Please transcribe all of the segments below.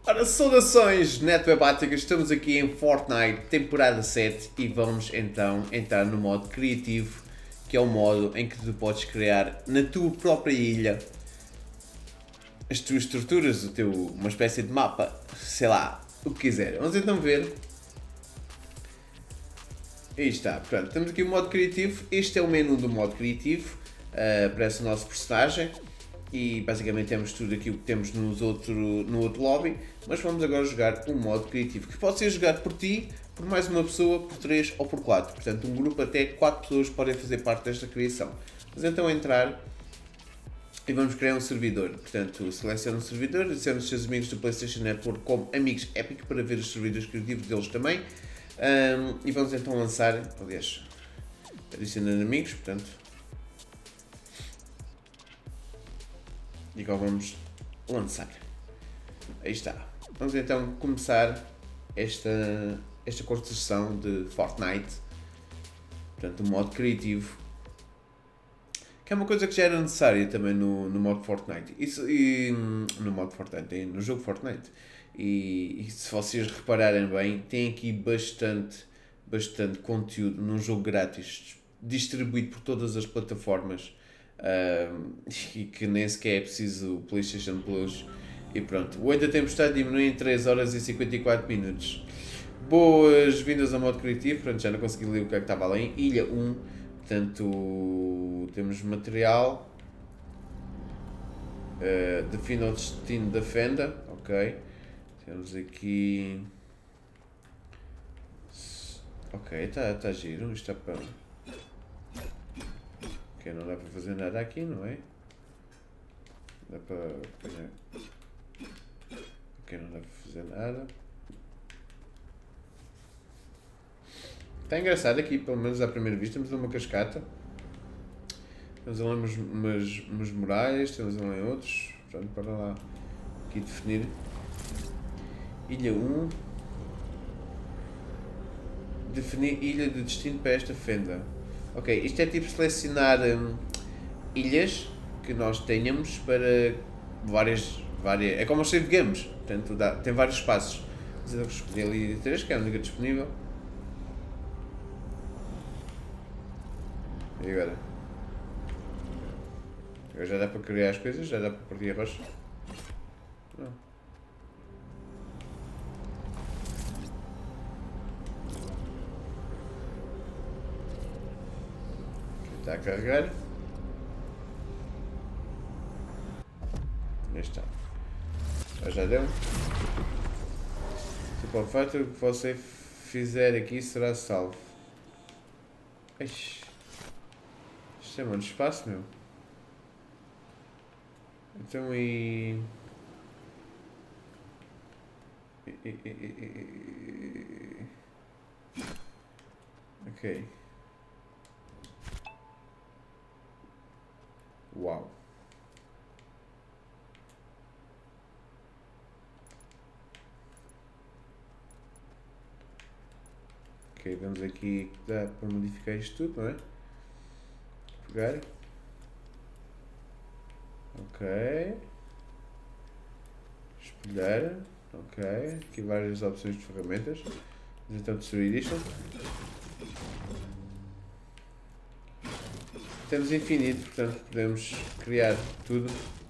Ora, saudações netwebáticas, estamos aqui em Fortnite, temporada 7 e vamos então entrar no modo criativo, que é o modo em que tu podes criar na tua própria ilha as tuas estruturas, uma espécie de mapa, sei lá, o que quiser. Vamos então ver. Aí está, portanto, temos aqui o modo criativo, este é o menu do modo criativo, aparece o nosso personagem e basicamente temos tudo aquilo que temos no outro lobby, mas vamos agora jogar o modo criativo, que pode ser jogado por ti, por mais uma pessoa, por 3 ou por 4, portanto um grupo até 4 pessoas podem fazer parte desta criação. Vamos então entrar e vamos criar um servidor, portanto seleciona um servidor, adiciona os seus amigos do PlayStation Network como amigos Epic para ver os servidores criativos deles também. E vamos então lançar, aliás, adicionando amigos, portanto, e agora vamos lançar. Aí está. Vamos então começar esta construção de Fortnite, portanto, o modo criativo, que é uma coisa que já era necessária também no modo Fortnite. No modo Fortnite, no jogo Fortnite. E se vocês repararem bem, tem aqui bastante conteúdo num jogo grátis, distribuído por todas as plataformas, e que nem sequer é preciso o PlayStation Plus. E pronto, o 8 da tempestade diminui em 3 horas e 54 minutos. Boas-vindas ao modo criativo, pronto, já não consegui ler o que é que estava além. Ilha 1, portanto, temos material. Defina o destino da fenda, ok. Temos aqui. Ok, está giro. Isto está para. Ok, não dá para fazer nada aqui, não é? Dá para. Ok, não dá para fazer nada. Está engraçado aqui, pelo menos à primeira vista. Temos uma cascata. Temos ali umas muralhas. Temos ali outros. Pronto, para lá. Aqui definir. Ilha 1. Definir ilha de destino para esta fenda. Ok, isto é tipo selecionar ilhas que nós tenhamos para várias. É como os save games, portanto tem vários espaços. Mas eu escolhi ali 3, que é a única disponível. E agora? Agora já dá para criar as coisas? Já dá para partir a rocha? Não. Está a carregar. Aí está. Já deu. Tipo, o fato que você fizer aqui será salvo. Ixi. Isto é muito espaço, meu. Então e... Ok. Uau. Ok, vamos aqui, dá para modificar isto tudo, não é? Pegar. Ok. Espelhar. Ok. Aqui várias opções de ferramentas. Vamos então destruir isto. Temos infinito, portanto podemos criar tudo.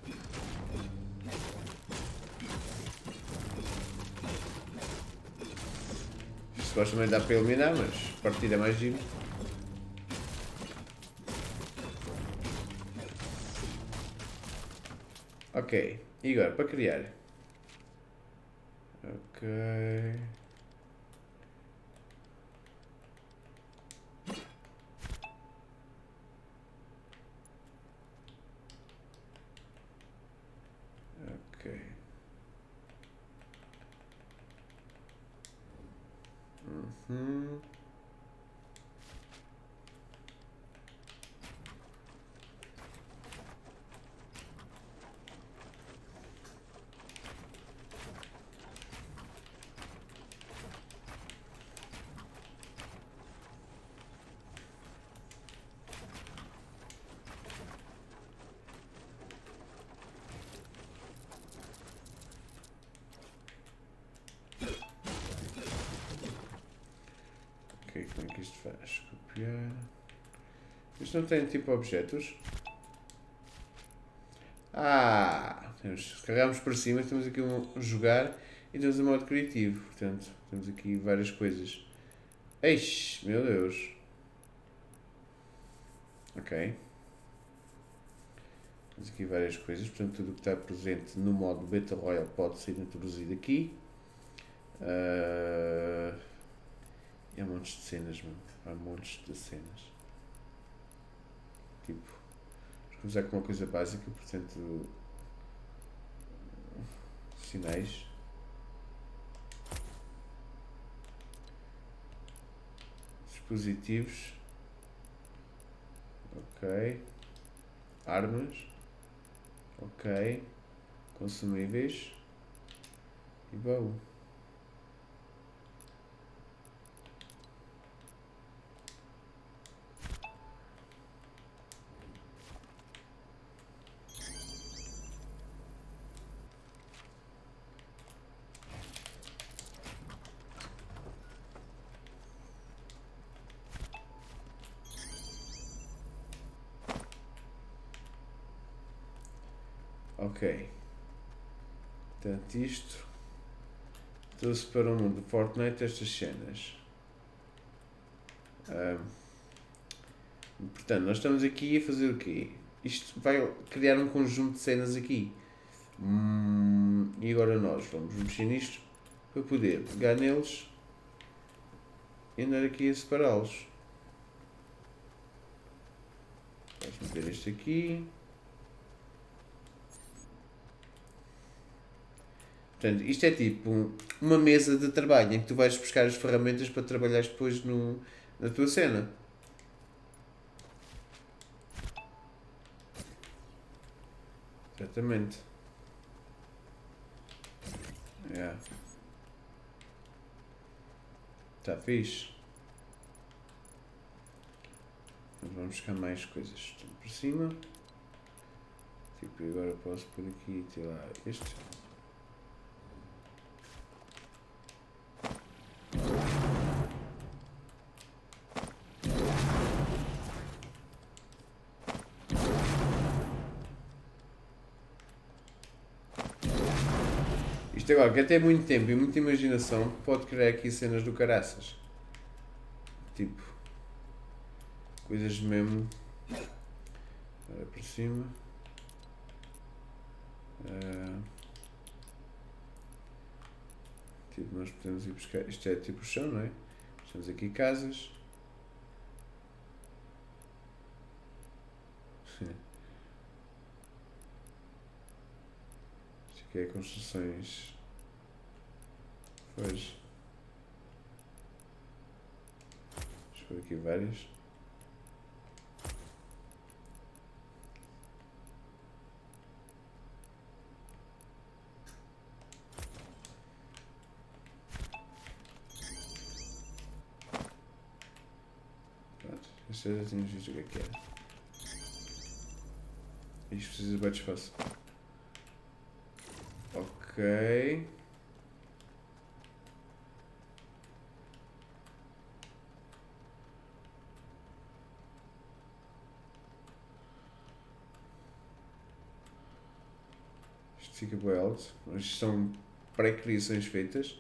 Supostamente dá para eliminar, mas partida é mais giro. Ok, e agora para criar. Ok. Ok. Uhum. Como é que isto faz? Copiar. Isto não tem tipo objetos? Carregamos para cima, temos aqui um jogar e temos o modo criativo. Portanto, temos aqui várias coisas. Eixe, meu Deus. Ok. Temos aqui várias coisas, portanto tudo o que está presente no modo Battle Royale pode ser introduzido aqui. Há montes de cenas, mano. Há montes de cenas. Tipo, vamos começar com uma coisa básica, portanto, sinais. Dispositivos. Ok. Armas. Ok. Consumíveis. E baú. Ok. Portanto, isto trouxe para o mundo do Fortnite estas cenas. Portanto, nós estamos aqui a fazer o quê? Isto vai criar um conjunto de cenas aqui. E agora nós vamos mexer nisto para poder pegar neles e andar aqui a separá-los. Vamos meter este aqui. Portanto, isto é tipo uma mesa de trabalho em que tu vais buscar as ferramentas para trabalhar depois na tua cena. Exatamente. Yeah. Está fixe. Mas vamos buscar mais coisas. Estou por cima. Tipo, agora posso pôr aqui, sei lá, este. Isto agora, que até muito tempo e muita imaginação, pode criar aqui cenas do caraças. Tipo, coisas mesmo. Agora por cima. Tipo, nós podemos ir buscar. Isto é tipo o chão, não é? Temos aqui casas. Isto aqui é construções. Pois. Deixa eu ver aqui várias. Pronto, este já tínhamos visto o que era. Isto precisa de mais espaço. Ok. Isto fica bem alto. Isto são pré-criações feitas.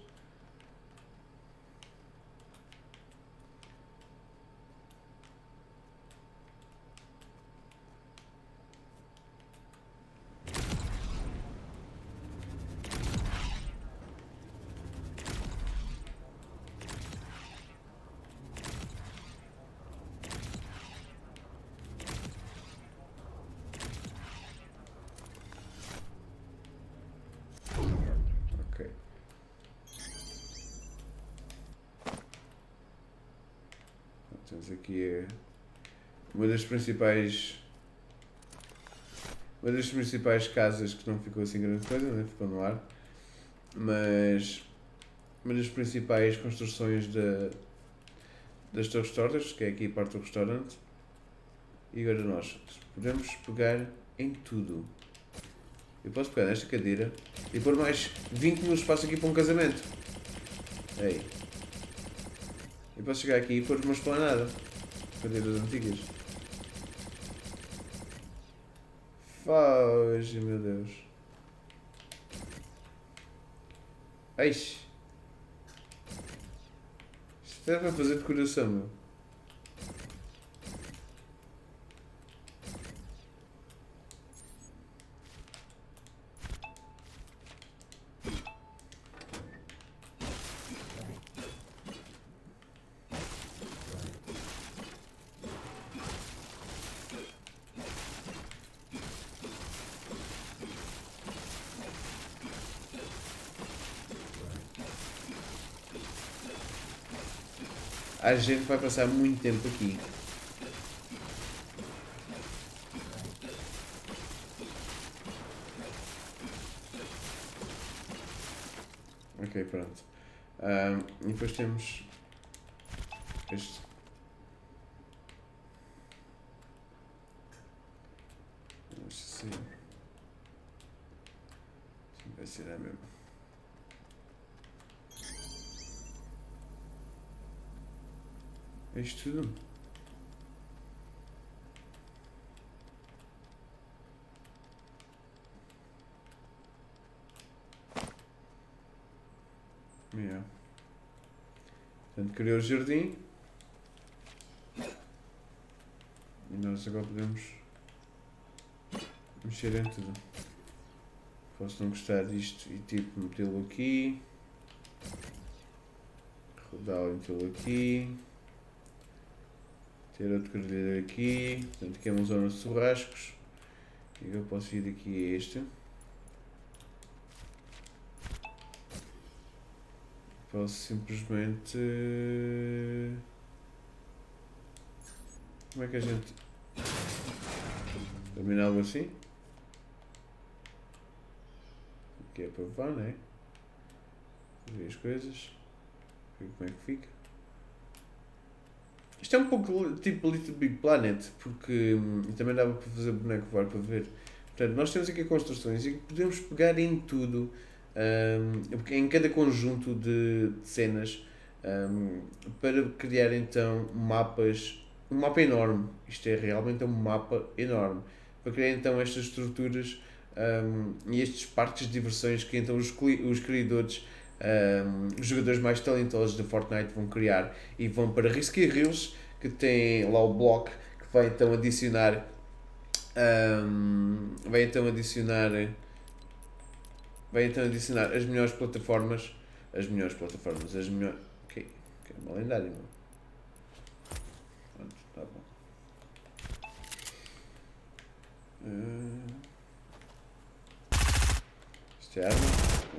Temos aqui uma das principais casas que não ficou assim grande coisa, né? Ficou no ar, mas uma das principais construções das Torres Tortas, que é aqui a parte do restaurante. E agora nós podemos pegar em tudo. Eu posso pegar nesta cadeira e pôr mais 20 mil espaço aqui para um casamento. Ei. Eu posso chegar aqui e pôr uma esplanada. Cadeiras antigas. Foge, meu Deus. Eixe. Isto é para fazer decoração, meu. A gente vai passar muito tempo aqui. Ok, pronto. E depois temos este. Vamos assim. Vai ser a mesma. É isto tudo? Yeah. Portanto, criou o jardim. E nós agora podemos mexer em tudo. Posso não gostar disto e tipo metê-lo aqui. Rodá-lo e metê-lo aqui. Ter outro corredor aqui. Portanto, aqui é uma zona de churrascos. E eu posso ir aqui a este. Posso simplesmente... Como é que a gente... Termina algo assim? Aqui é para levar, não é? Ver as coisas. Ver como é que fica. Isto é um pouco tipo Little Big Planet, porque também dava para fazer boneco voar para ver. Portanto, nós temos aqui construções e podemos pegar em tudo, em cada conjunto de cenas, para criar então mapas, um mapa enorme. Isto é realmente um mapa enorme. Para criar então estas estruturas e estes parques de diversões que então os criadores, os jogadores mais talentosos de Fortnite vão criar e vão para Risky Hills, que tem lá o bloco que vai então adicionar as melhores plataformas, ok, é uma lendária, não? Pronto, tá bom. Isto é arma?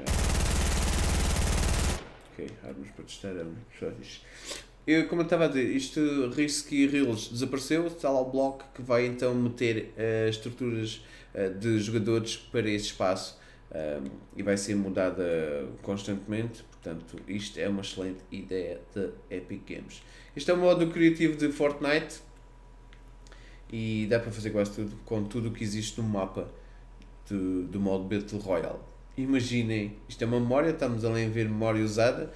Ok, armas para testar armas. Só isto. Como eu estava a dizer, isto Risky Reels desapareceu, está lá o bloco que vai então meter estruturas de jogadores para esse espaço e vai ser mudada constantemente, portanto isto é uma excelente ideia da Epic Games. Este é o modo criativo de Fortnite e dá para fazer quase tudo com tudo o que existe no mapa do modo Battle Royale. Imaginem, isto é uma memória, estamos além de ver memória usada,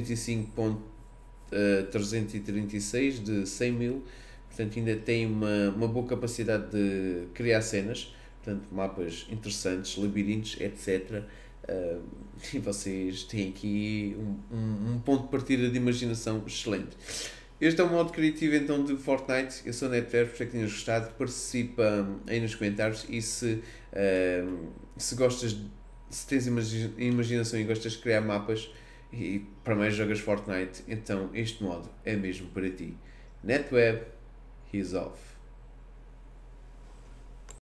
35.336 de 100.000, portanto ainda tem uma boa capacidade de criar cenas, portanto mapas interessantes, labirintos, etc. E vocês têm aqui um ponto de partida de imaginação excelente. Este é o modo criativo então de Fortnite. Eu sou o NetVerb, espero que tenhas gostado. Participa aí nos comentários e se gostas, se tens imaginação e gostas de criar mapas e para mais jogas Fortnite, então este modo é mesmo para ti. NetWeb, he's off.